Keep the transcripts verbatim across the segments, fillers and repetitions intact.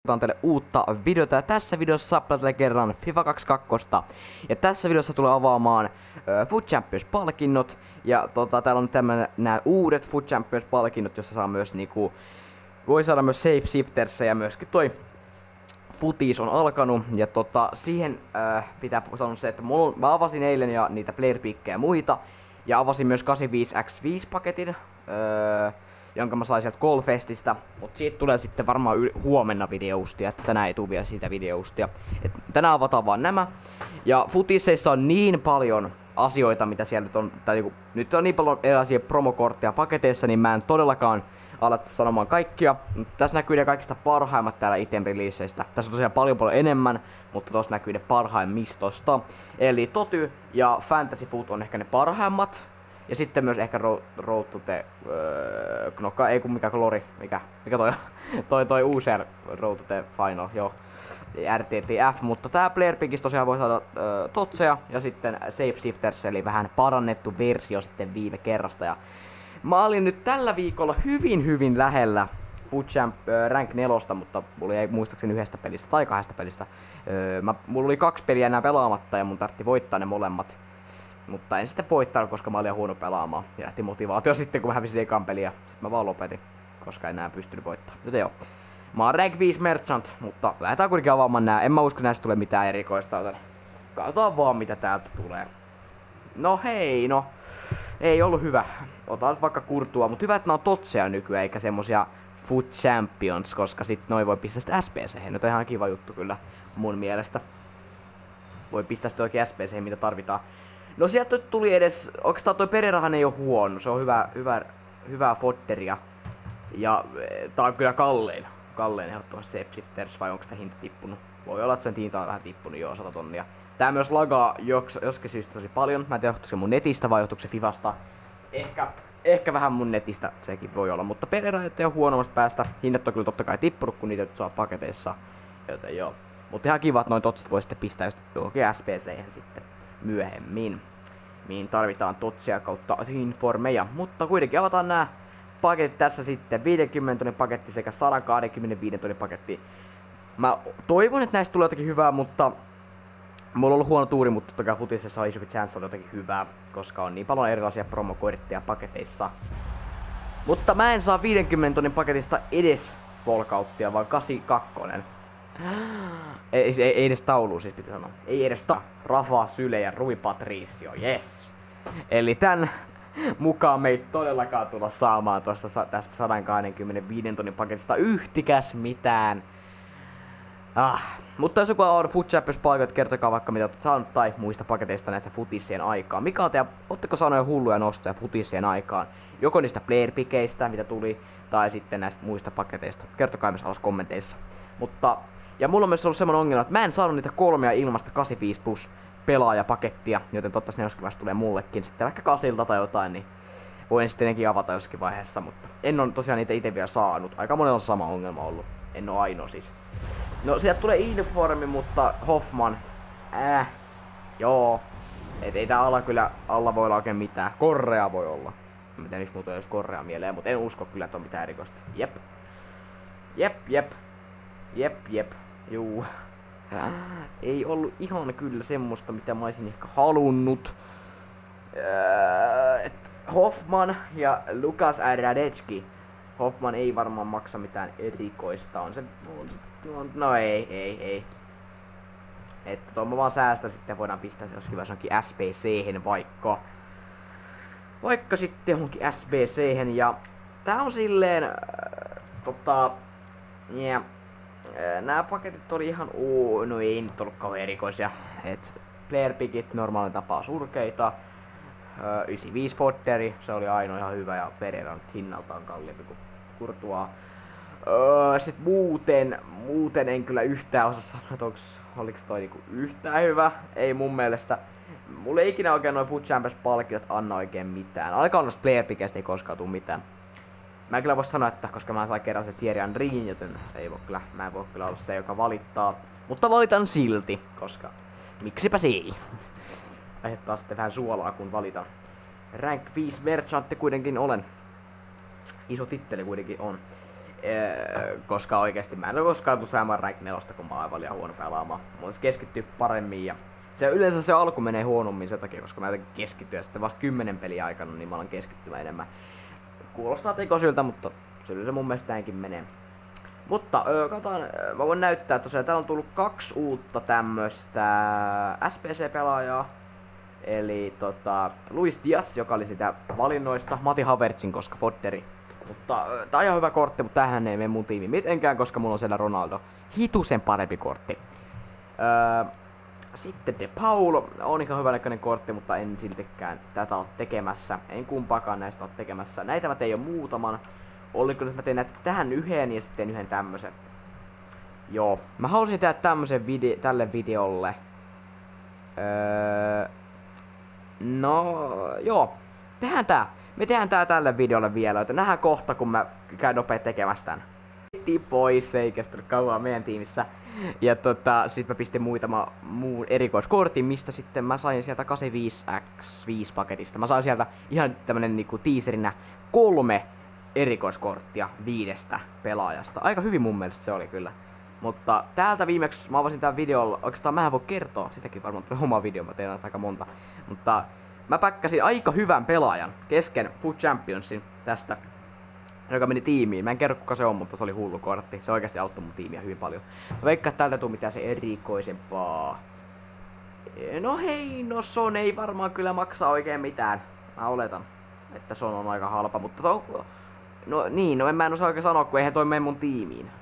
tuotetaan teille uutta videota. Ja tässä videossa pelataan kerran FIFA kaksikymmentäkaksi. Ja tässä videossa tulee avaamaan äh, Foot Champions-palkinnot. Ja tota, täällä on tämmönen nämä uudet Foot Champions-palkinnot, jossa saa myös niinku... Voi saada myös Shape Shifters ja myöskin toi Footies on alkanut. Ja tota, siihen äh, pitää sanoa se, että mulla, mä avasin eilen ja niitä player pickejä ja muita. Ja avasin myös kahdeksankymmentäviisi by viisi paketin, öö, jonka mä sain sieltä Goalfestista. Mut siitä tulee sitten varmaan huomenna videoustia, että tänään ei tule vielä siitä videoustia. Et tänään avataan vaan nämä. Ja Footiesseissa on niin paljon asioita, mitä siellä nyt on, tai niinku, nyt on niin paljon erilaisia promokortteja paketeissa, niin mä en todellakaan ala sanomaan kaikkia. Mutta tässä näkyy ne kaikista parhaimmat täällä item releaseistä. Tässä on tosiaan paljon paljon enemmän, mutta tuossa näkyy ne parhaimmistosta. Eli Toty ja Fantasy Foot on ehkä ne parhaimmat. Ja sitten myös ehkä Road, road to the... Öö, no ei kun mikä Glory, mikä, mikä toi toi, toi uusi Road to the Final, joo. R T T F, mutta tää Player Pickistä tosiaan voi saada öö, totseja ja sitten Shape Shifters, eli vähän parannettu versio sitten viime kerrasta. Ja mä olin nyt tällä viikolla hyvin hyvin lähellä Foot Champ äh, Rank nelosta, mutta mulla ei muistaakseni yhdestä pelistä tai kahdesta pelistä. Öö, mä, mulla oli kaksi peliä enää pelaamatta ja mun tarvitsi voittaa ne molemmat. Mutta en sitten voittanut, koska mä olin huono pelaamaan. Ja lähti motivaatio sitten, kun mä hävisin ekan peliä. Sitten mä vaan lopetin, koska en enää pystynyt voittamaan. Joten joo. Mä oon Rank viisi Merchant, mutta lähdetään kuitenkin avaamaan nää. En mä usko, näistä tulee mitään erikoista. Joten katsotaan vaan, mitä täältä tulee. No hei, no. Ei ollut hyvä. Otan nyt vaikka kurtua, mutta hyvä, että nää on totseja nykyään, eikä semmosia Foot Champions, koska sit noin voi pistää sitä S P C. Nyt on ihan kiva juttu kyllä mun mielestä. Voi pistää sitä oikein S P C, mitä tarvitaan. No sieltä tuli edes, oikeastaan toi Pererahan ei oo huono, se on hyvä, hyvä, hyvää fodderia. Ja tää on kyllä kallein, kallein ehdottomasti Shape Shifters, vai onko sitä hinta tippunut? Voi olla, että sen hinta on vähän tippunut, joo, sata tonnia. Tää myös lagaa jos, joskin syystä tosi paljon, mä en tiedä, johtuuko se mun netistä vai johtuuko se Fifasta. Ehkä, ehkä vähän mun netistä sekin voi olla, mutta Perera ei ole huonommasta päästä. Hinnat on kyllä totta kai tippunut, kun niitä saa paketeissa, joten joo. Mutta ihan kiva, että noin totsit voi sitten pistää just johonkin S P C:hen sitten myöhemmin, mihin tarvitaan totsia kautta informeja. Mutta kuitenkin avataan nämä paketit tässä sitten. viidenkymmenen tonnin paketti sekä sata kaksikymmentäviisi tonnin paketti. Mä toivon, että näistä tulee jotakin hyvää, mutta mulla on ollut huono tuuri, mutta totta kai Footiesissa on isompi chance on jotakin hyvää, koska on niin paljon erilaisia promokortteja paketeissa. Mutta mä en saa viidenkymmenen tonnin paketista edes volkauttia, vaan kahdeksankymmentäkaksi. Ei, ei, ei edes taulu siis pitää sanoa. Ei edes ta... Rafa Syle ja Rui Patricio, yes. Eli tän mukaan me ei todellakaan tulla saamaan tuosta tästä sata kaksikymmentäviisi tonnin paketista yhtikäs mitään. Ah. Mutta jos joku on Foot Champions-palkot, kertokaa vaikka mitä olette saanut tai muista paketeista näistä Footiesien aikaan. Mikä on teidän, ootteko saaneet hulluja nostoja Footiesien aikaan? Joko niistä player pickeistä, mitä tuli, tai sitten näistä muista paketeista. Kertokaa myös alas kommenteissa. Mutta, ja mulla on myös ollut semmonen ongelma, että mä en saanut niitä kolmea ilmasta kahdeksankymmentäviisi plus pelaajapakettia, joten toivottavasti ne joskin vasta tulee mullekin sitten vaikka kasilta tai jotain, niin voin sitten nekin avata joskin vaiheessa, mutta en ole tosiaan niitä itse vielä saanut. Aika monella on sama ongelma ollut. En oo ainoa siis. No sieltä tulee Informi, mutta Hoffman, äh, joo. Et ei tää alla kyllä, alla voi olla oikein mitään. Korrea voi olla. En tiedä miksi muuta ei olisi Korrea mieleen, mutta en usko kyllä, että on mitään erikoista. Jep. Jep, jep. Jep, jep. Juu. Äh, ei ollut ihan kyllä semmoista, mitä mä olisin ehkä halunnut. Äh, et Hoffman ja Lukas Radecki. Hoffman ei varmaan maksa mitään erikoista, on se... On se on, no ei, ei, ei. Että tuon mä vaan säästä sitten voidaan pistää se joskin johonkin S P C:hen vaikka. Vaikka sitten johonkin S P C:hen ja... Tää on silleen... Äh, tota... Yeah, äh, nää paketit oli ihan... Oo, no ei nyt ollut kauhean erikoisia. Et player pickit normaalin tapaa surkeita. Äh, yhdeksänkymmentäviisi fodderi, se oli ainoa ihan hyvä ja Pereira on hinnaltaan kalliimpi kuin Kurtua. Öö, sit muuten, muuten en kyllä yhtään osaa sanoa, että onks, oliks toi niinku yhtään hyvä. Ei mun mielestä. Mulle ei ikinä oikein noin Foot Champions-palkiot anna oikein mitään. Ainakaan noista player pickeistä ei koskaan tuu mitään. Mä en kyllä voi sanoa, että koska mä sain kerran se Thierry Henryn, joten ei voi kyllä, mä en voi kyllä olla se, joka valittaa. Mutta valitan silti, koska miksipä se ei. Aiheuttaa sitten vähän suolaa, kun valitaan. Rank viisi Merchantti kuitenkin olen. Iso titteli kuitenkin on. Öö, koska oikeesti mä en ole koskaan tullut saamaan rank nelosta, kun mä oon aivan liian huono pelaamaan. Mulla se keskittyy paremmin ja se yleensä se alku menee huonommin sen takia, koska mä jotenkin keskittyy ja sitten vasta kymmenen peliä aikana niin mä alan keskittymään enemmän. Kuulostaa tekosilta, mutta kyllä se mun mielestä näinkin menee. Mutta öö, katsotaan, mä voin näyttää tosiaan, täällä on tullut kaksi uutta tämmöstä S P C-pelaajaa. Eli tota, Luis Diaz, joka oli sitä valinnoista, Matti Havertzin, koska Fodderi. Mutta öö, tää on ihan hyvä kortti, mutta tämähän ei mene mun tiimiin mitenkään, koska mulla on siellä Ronaldo. Hitusen parempi kortti. Öö, sitten De Paul on ihan hyvänäköinen kortti, mutta en siltikään tätä ole tekemässä. En kumpaakaan näistä ole tekemässä. Näitä mä tein jo muutaman. Oliko nyt mä tein näitä tähän yhden ja sitten yhden tämmösen. Joo, mä halusin tehdä tämmösen vide tälle videolle. Öö, no, joo. Tehdään tää. Me tehdään tää tälle videolle vielä, joten nähdään kohta, kun mä käyn nopeet tekemässä tän. Pois, se ei kestänyt kauan meidän tiimissä. Ja tota, sit mä pistin muutama muun erikoiskortin, mistä sitten mä sain sieltä kahdeksankymmentäviisi ksi viisi paketista. Mä sain sieltä ihan tämmönen niinku teaserinä kolme erikoiskorttia viidestä pelaajasta. Aika hyvin mun mielestä se oli kyllä. Mutta täältä viimeksi mä avasin tän videolla, oikeastaan mähän voi kertoa, sitäkin varmaan tulee oma video, mä teen aika monta. Mutta mä päkkäsin aika hyvän pelaajan kesken Foot Championsin tästä, joka meni tiimiin. Mä en kerro kuka se on, mutta se oli hullu kortti. Se oikeasti auttoi mun tiimiä hyvin paljon. Mä veikkaan, että täältä tuu mitään se erikoisempaa. No hei, no Son ei varmaan kyllä maksaa oikein mitään. Mä oletan, että Son on aika halpa, mutta to... No niin, no en mä en osaa oikein sanoa, kun eihän toi mene mun tiimiin.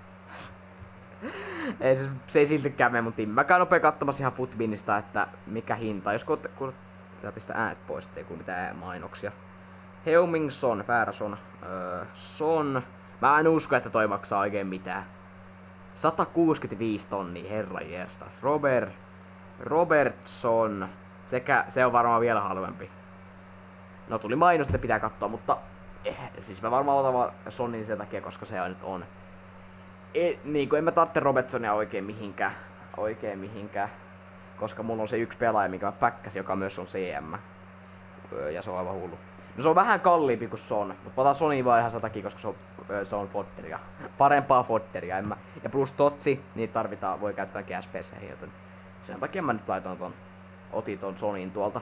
ei, se, se ei siltikään mene mun tiimiin. Mä käyn nopea katsomassa ihan Footbinista, että mikä hinta. Jos kun... kun pitää pistää äänet pois, ettei kuulu mitään mainoksia. Heung-min Son, väärä Son. Öö, Son. Mä en usko, että toi maksaa oikein mitään. sata kuusikymmentäviisi tonnia, herra jestas. Robert. Robertson. Sekä, se on varmaan vielä halvempi. No tuli mainos, että pitää katsoa, mutta... Eh, siis mä varmaan otan vaan Sonin sen takia, koska se nyt on. E, niinku en mä tarvitse Robertsonia oikein mihinkään. Oikein mihinkään. Koska mulla on se yksi pelaaja, mikä mä päkkäsin, joka myös on C M. Öö, ja se on aivan hullu. No se on vähän kalliimpi kuin Son, mutta otan Sonin vaan ihan sen takia, koska se on, se on Fodderia. Parempaa Fodderia, en mä. Ja plus Totsi, niin tarvitaan, voi käyttää G S P C, joten sen takia mä nyt laitan ton, otin ton Sonin tuolta.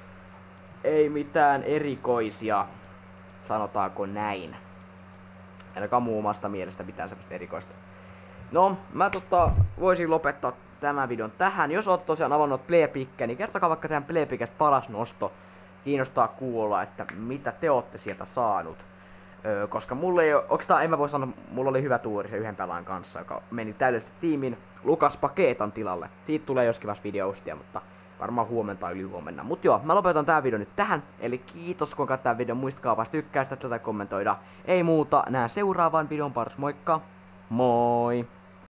Ei mitään erikoisia, sanotaanko näin. Ainakaan muu omasta mielestä mitään semmoista erikoista. No, mä tota, voisin lopettaa tämän videon tähän. Jos oot tosiaan avannut Playpickia, niin kertokaa vaikka teidän Playpickistä paras nosto. Kiinnostaa kuulla, että mitä te ootte sieltä saanut. Öö, koska mulla ei oo, oikeastaan en mä voi sanoa, mulla oli hyvä tuuri se yhden pelaajan kanssa, joka meni täydellisesti tiimin Lukas Paketan tilalle. Siitä tulee joskin vasta videoustia, mutta varmaan huomenna tai yli huomenna. Mut joo, mä lopetan tää video nyt tähän. Eli kiitos kun katsoit tää videon, muistakaa vasta tykkää sitä, tätä kommentoida. Ei muuta, nähdään seuraavan videon parissa, moikka! Moi!